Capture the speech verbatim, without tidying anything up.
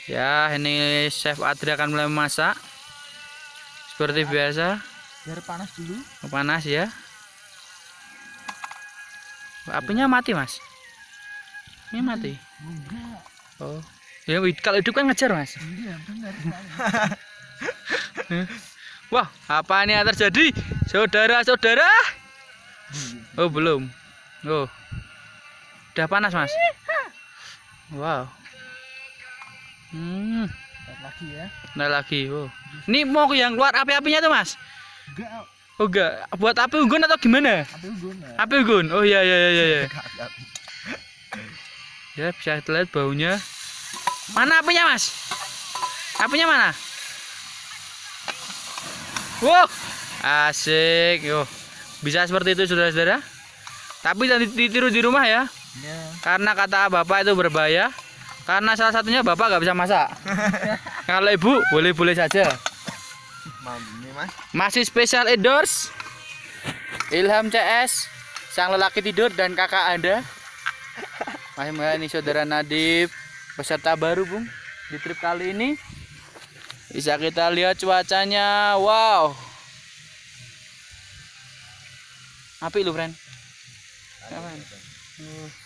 Ya, ini Chef Adri akan mulai memasak. Seperti biasa. Biar panas dulu. Panas ya. Apinya mati, Mas. Ini mati. Enggak. Oh. Ya, kalau hidup kan ngejar, Mas. Iya, benar. Wah, apa ini yang terjadi? Saudara-saudara. Oh, belum. Oh. Udah panas, Mas. Wow. Hmm. Bentar lagi ya. Nah lagi. Oh. Ini mau yang keluar api-apinya tuh, Mas? Enggak. Oh, enggak. Buat api unggun atau gimana? Api unggun. Ya. Api unggun. Oh iya iya iya iya. Api-api. Ya, bisa terlihat baunya. Mana apinya, Mas? Apinya mana? Wow. Asik. Yo. Bisa seperti itu, saudara-saudara. Tapi jangan ditiru di rumah ya. Ya. Karena kata Bapak itu berbahaya. Karena salah satunya Bapak nggak bisa masak. Kalau Ibu boleh-boleh saja. Ini, Mas. Masih spesial endorse Ilham C S, sang lelaki tidur dan kakak Anda. Masih ini saudara Nadif, peserta baru, Bung, di trip kali ini. Bisa kita lihat cuacanya. Wow. Api lu, friend. Ada, ada.